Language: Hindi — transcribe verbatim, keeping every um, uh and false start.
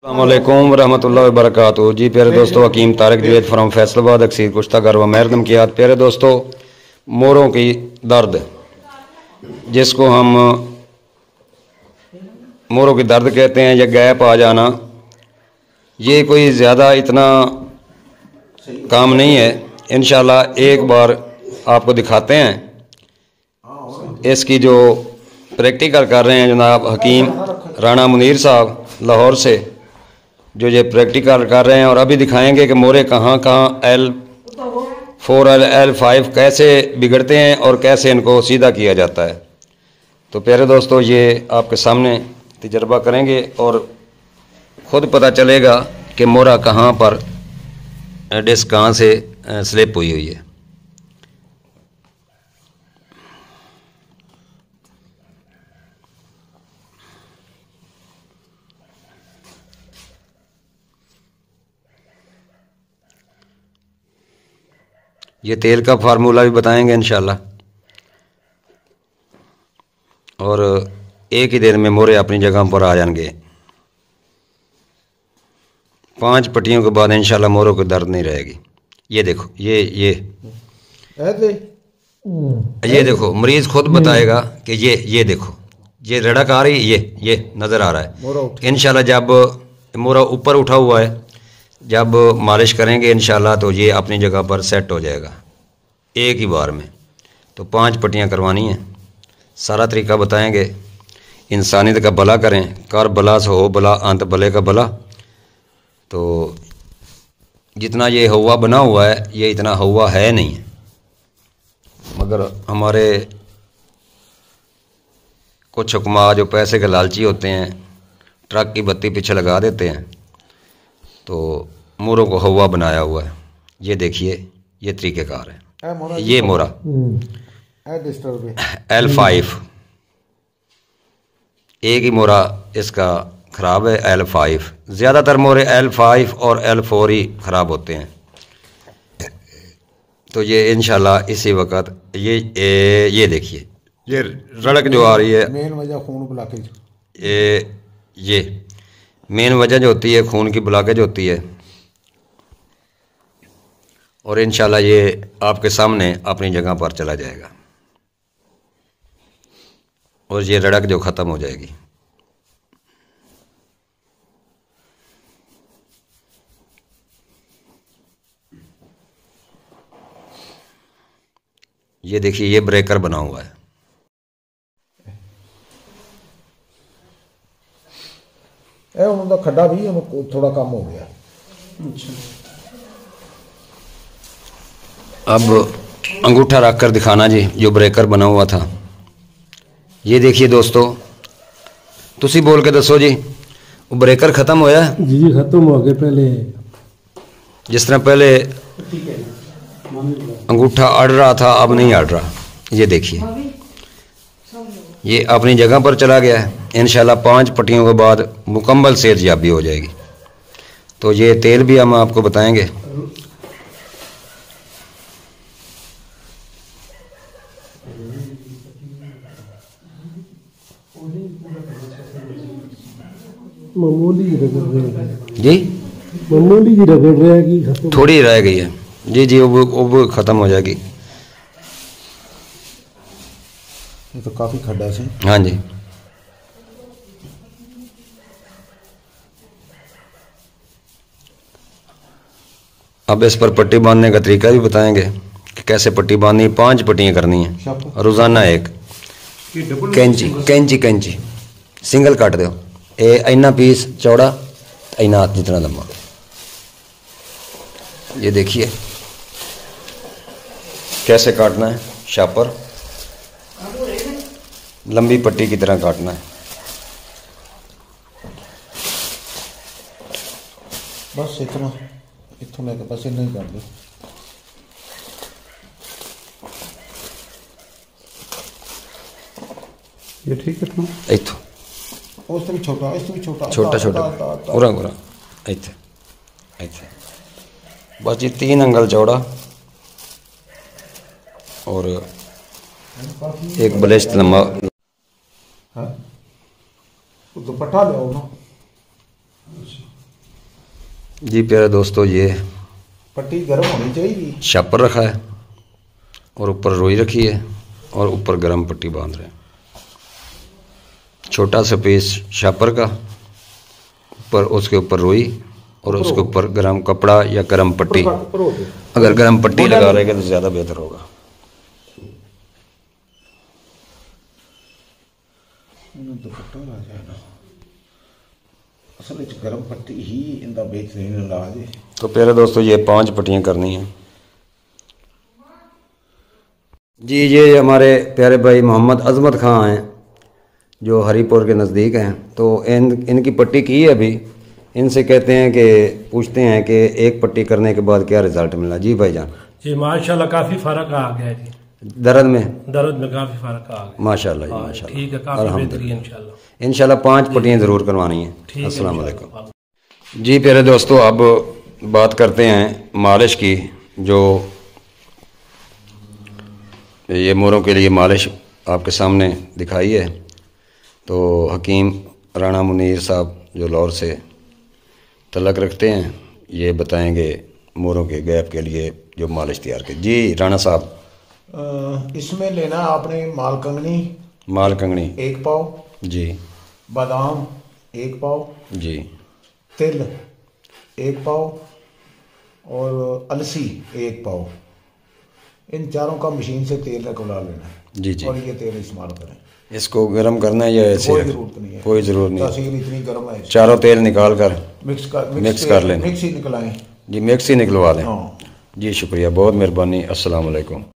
अस्सलामुअलैकुम वरहमतुल्लाहि वबरकातुहू। जी प्यारे दोस्तों, हकीम तारिक जवेद फ्राम फैसलाबाद अक्सीर कुश्तागर व मेहरदम की याद। प्यारे दोस्तों, मोरों की दर्द जिसको हम मोरों की दर्द कहते हैं या गैप आ जाना, ये कोई ज़्यादा इतना काम नहीं है। इंशाल्लाह एक बार आपको दिखाते हैं। इसकी जो प्रैक्टिकल कर रहे हैं जनाब हकीम राना मुनीर साहब लाहौर से, जो ये प्रैक्टिकल कर रहे हैं और अभी दिखाएंगे कि मोरे कहाँ कहाँ L four L L five कैसे बिगड़ते हैं और कैसे इनको सीधा किया जाता है। तो प्यारे दोस्तों, ये आपके सामने तजर्बा करेंगे और ख़ुद पता चलेगा कि मोरा कहाँ पर डिस्क कहाँ से स्लिप हुई हुई है। ये तेल का फार्मूला भी बताएंगे इंशाल्लाह, और एक ही दिन में मोरे अपनी जगह पर आ जाएंगे। पांच पट्टियों के बाद इंशाल्लाह मोरों को दर्द नहीं रहेगी। ये देखो, ये ये ये देखो, मरीज खुद बताएगा कि ये ये देखो, ये रड़क आ रही, ये ये नज़र आ रहा है। इंशाल्लाह जब मोरा ऊपर उठा हुआ है, जब मालिश करेंगे इंशाल्लाह तो ये अपनी जगह पर सेट हो जाएगा एक ही बार में। तो पांच पट्टियां करवानी हैं, सारा तरीका बताएंगे। इंसानियत का भला करें, कर भला सो हो भला, अंत भले का भला। तो जितना ये हवा बना हुआ है, ये इतना हवा है नहीं है, मगर हमारे कुछ हुक्मा जो पैसे के लालची होते हैं, ट्रक की बत्ती पीछे लगा देते हैं, तो मोरों को हवा बनाया हुआ है। ये देखिए, ये तरीक़ेकार है। ये मोरा एल फाइव, एक ही मोरा इसका ख़राब है, एल फाइव। ज़्यादातर मोरे एल फाइव और एल फोर ही ख़राब होते हैं। तो ये इंशाल्लाह इसी वक्त ये ए, ये देखिए, ये रड़क जो आ रही है, मेन वजह खून ब्लॉकेज। ये ये मेन वजह जो होती है खून की ब्लॉकेज होती है। और इंशाल्लाह ये आपके सामने अपनी जगह पर चला जाएगा और ये रड़क जो ख़त्म हो जाएगी। ये देखिए, ये ब्रेकर बना हुआ है। ए उनका खड्डा भी थोड़ा कम हो गया। अच्छा, अब अंगूठा रख कर दिखाना जी, जो ब्रेकर बना हुआ था। ये देखिए दोस्तों, तुसी बोल के दसो जी, वो ब्रेकर ख़त्म होया? जी जी ख़त्म हो गया। पहले जिस तरह पहले अंगूठा अड़ रहा था, अब नहीं अड़ रहा। ये देखिए, ये अपनी जगह पर चला गया है। इंशाल्लाह पांच पट्टियों के बाद मुकम्मल सेहतयाबी हो जाएगी। तो ये तेल भी हम आपको बताएंगे। मामूली रगड़ रहे जी, मामूली जी रगड़ रहेगी, थोड़ी रह गई है। जी जी, वो वो ख़त्म हो जाएगी। ये तो काफ़ी खड्डा से। हाँ जी, अब इस पर पट्टी बांधने का तरीका भी बताएंगे कि कैसे पट्टी बांधनी। पांच पट्टियाँ करनी है रोज़ाना। एक कैंची कैंची कैंची सिंगल काट दो। ए इन्ना पीस चौड़ा, इन्ना हाथ जितना लंबा। ये देखिए कैसे काटना है। शापर लंबी पट्टी की तरह काटना है। बस इतना, इतना लेके बस इतना ही कर दो। ये ठीक है। तो इथों उस भी छोटा, इस भी छोटा छोटा छोटा उरा उरा इथे इथे बस। ये तीन अंगल चौड़ा और एक बलिष्ठ लंबा। हाँ, दुपट्टा ले आओ ना। जी प्यारे दोस्तों, ये पट्टी गर्म होनी चाहिए। शापर रखा है और ऊपर रोई रखी है और ऊपर गरम पट्टी बांध रहे हैं। छोटा सा पीस शापर का, ऊपर उसके ऊपर रोई और उसके ऊपर गरम कपड़ा या गरम पट्टी। अगर गरम पट्टी लगा रहेगा तो ज़्यादा बेहतर होगा। असल में गरम पट्टी ही इनका बेहतरीन इलाज है। तो प्यारे दोस्तों, ये पांच पट्टियाँ करनी हैं जी। ये हमारे प्यारे भाई मोहम्मद अजमत खां हैं जो हरीपुर के नज़दीक हैं। तो इन इनकी पट्टी की है अभी। इनसे कहते हैं कि पूछते हैं कि एक पट्टी करने के बाद क्या रिजल्ट मिला। जी भाईजान। जी माशाल्लाह काफ़ी फ़र्क आ गया जी। दर्द में दर्द में काफ़ी फ़र्क आ गया माशाल्लाह जी माशाल्लाह। ठीक है, काफ़ी बेहतरीन इंशाल्लाह। इंशाल्लाह पांच पट्टियाँ ज़रूर करवानी हैं। अस्सलाम वालेकुम। जी प्यारे दोस्तों, अब बात करते हैं मालिश की। जो ये मोरों के लिए मालिश आपके सामने दिखाई है, तो हकीम राणा मुनीर साहब जो लाहौर से तलक रखते हैं, ये बताएंगे मोरों के गैप के लिए जो मालिश तैयार की। जी राणा साहब। इसमें लेना आपने माल कंगनी माल कंगनी एक पाव जी, बादाम एक पाव जी, तिल एक पाव और अलसी एक पाव। इन चारों का मशीन से तेल निकलवा लेना है जी जी। और ये तेल इस्तेमाल करें। इसको गर्म करना है या ऐसे? कोई ज़रूरत नहीं है, कोई ज़रूरत नहीं। तासीर इतनी गर्म है। चारों तेल निकाल कर मिक्स कर मिक्स कर लें मिक्स ही निकलाएं जी। मिक्स ही निकलवा दें हाँ। जी। शुक्रिया, बहुत मेहरबानी। अस्सलाम वालेकुम।